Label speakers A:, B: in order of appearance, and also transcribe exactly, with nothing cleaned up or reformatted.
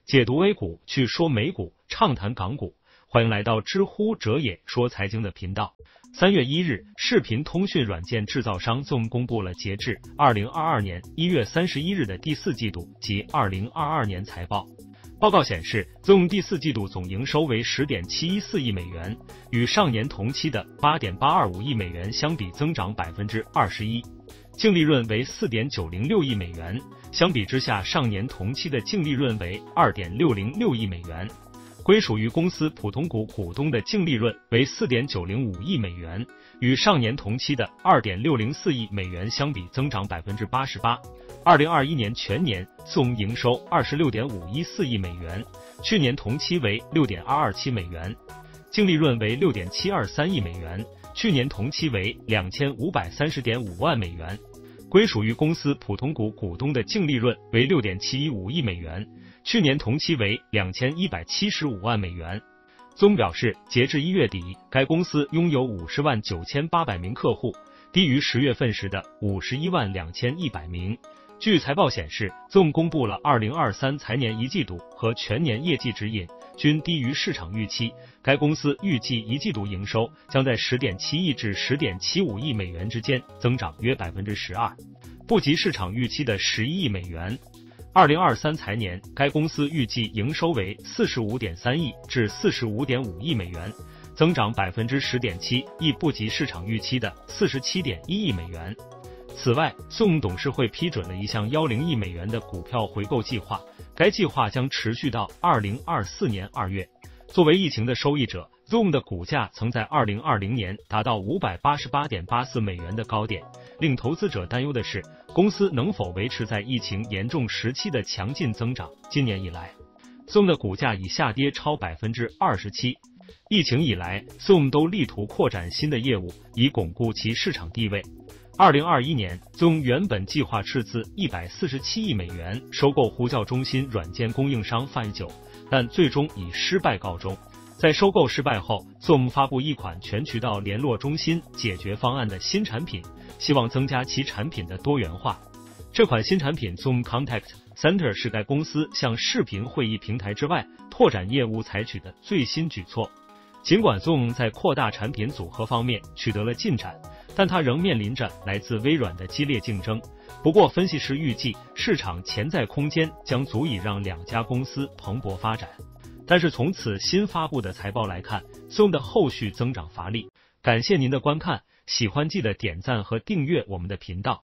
A: 解读 A 股，去说美股，畅谈港股。欢迎来到知乎者也说财经的频道。三月一日，视频通讯软件制造商 Zoom 公布了截至二零二二年一月三十一日的第四季度及二零二二年财报。报告显示 ，Zoom 第四季度总营收为 十点七一四亿美元，与上年同期的 八点八二五亿美元相比增长 百分之二十一。净利润为 四点九零六亿美元，相比之下，上年同期的净利润为 二点六零六亿美元。归属于公司普通股股东的净利润为 四点九零五亿美元，与上年同期的 二点六零四亿美元相比增长 百分之八十八。二零二一年全年 Zoom 营收 二十六点五一四亿美元，去年同期为 六点二二七美元，净利润为 六点七二三亿美元，去年同期为 两千五百三十点五万美元。归属于公司普通股股东的净利润为 六点七一五亿美元，去年同期为 两千一百七十五万美元。Zoom表示，截至一月底，该公司拥有五十万九千八百名客户，低于十月份时的五十一万两千一百名。据财报显示 ，Zoom 公布了二零二三财年一季度和全年业绩指引，均低于市场预期。该公司预计一季度营收将在 十点七亿至 十点七五亿美元之间，增长约 百分之十二， 不及市场预期的十一亿美元。二零二三财年，该公司预计营收为 四十五点三亿至 四十五点五亿美元，增长 百分之十点七， 亦不及市场预期的 四十七点一亿美元。此外 ，Zoom 董事会批准了一项十亿美元的股票回购计划，该计划将持续到二零二四年二月。作为疫情的受益者 ，Zoom 的股价曾在二零二零年达到 五百八十八点八四美元的高点。令投资者担忧的是，公司能否维持在疫情严重时期的强劲增长。今年以来 ，Zoom 的股价已下跌超 百分之二十七。疫情以来 ，Zoom 都力图扩展新的业务，以巩固其市场地位。二零二一年 ，Zoom 原本计划斥资一百四十七亿美元收购呼叫中心软件供应商 Five 九，但最终以失败告终。在收购失败后 ，Zoom 发布一款全渠道联络中心解决方案的新产品，希望增加其产品的多元化。这款新产品 Zoom Contact Center 是该公司向视频会议平台之外拓展业务采取的最新举措。尽管 Zoom 在扩大产品组合方面取得了进展，但它仍面临着来自微软的激烈竞争。不过，分析师预计市场潜在空间将足以让两家公司蓬勃发展。但是从此新发布的财报来看 ，Zoom 的后续增长乏力。感谢您的观看，喜欢记得点赞和订阅我们的频道。